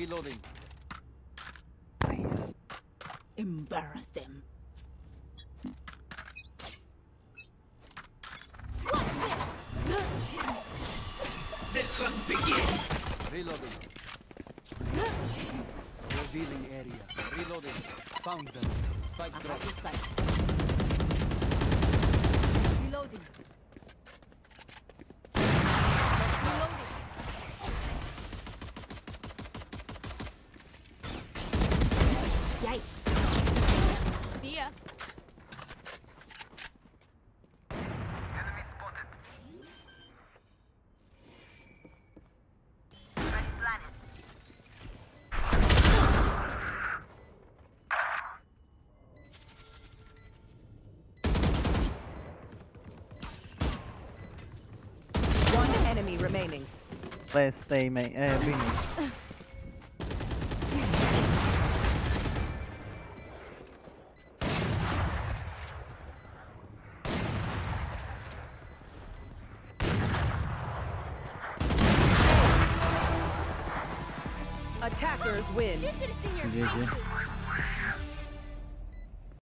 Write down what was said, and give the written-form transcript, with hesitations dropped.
Reloading. Please. Embarrass them. The hunt begins. Reloading. Revealing area. Reloading. Found them. Spike I drop. have the spike. Reloading. Reloading. Yikes. See ya. Enemy spotted. Ready planet. One enemy remaining. Let's stay, mate. Winning. Attackers win. You should have seen your GG. faces.